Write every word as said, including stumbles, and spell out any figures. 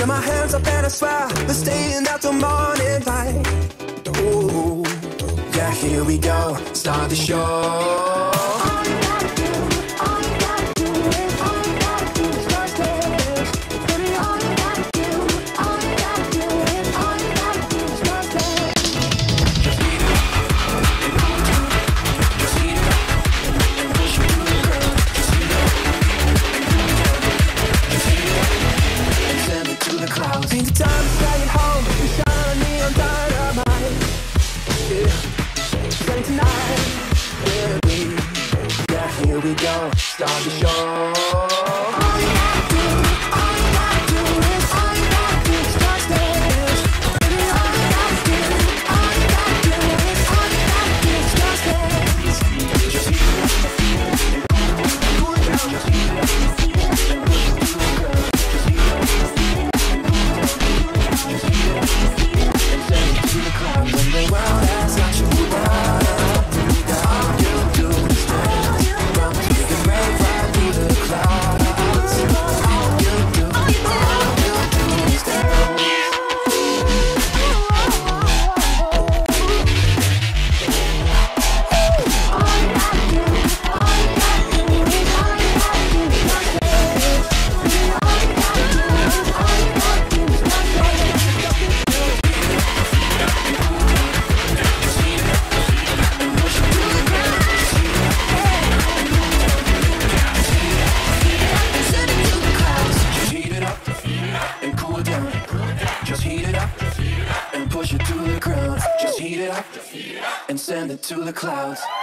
Got my hands up and I swear we're staying out till morning light. Ooh, yeah, here we go, start the show. Paint the time, fly it home, we shine on neon dynamite. Yeah, starting tonight, yeah, we, yeah, here we go, start the show. All you gotta do, all you gotta do is, all you gotta do is just dance. Baby, all you gotta do, all you gotta do is, all you gotta do is just dance. Just heat it up, cool it down, just heat it up, and push it to the ground. Just heat it up. When the world has got you down, all you do is dance. You can break right through the clouds. All you do, all you do is dance. All you gotta do, all you gotta do is, all you gotta do is just dance. All you gotta do, all you gotta do is just dance. Just heat it up and push it to the ground. Just heat it up and send it to the clouds.